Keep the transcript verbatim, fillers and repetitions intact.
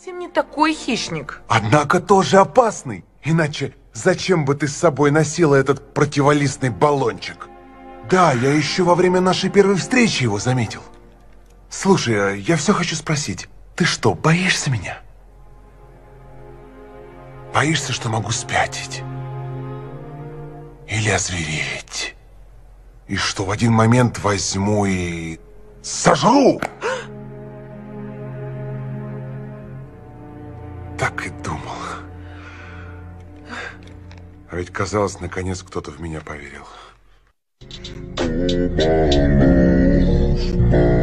совсем не такой хищник. Однако тоже опасный. Иначе зачем бы ты с собой носила этот противолистный баллончик? Да, я еще во время нашей первой встречи его заметил. Слушай, я все хочу спросить. Ты что, боишься меня? Боишься, что могу спятить? Или озвереть? И что в один момент возьму и сожру? Так и думал. А ведь казалось, наконец кто-то в меня поверил.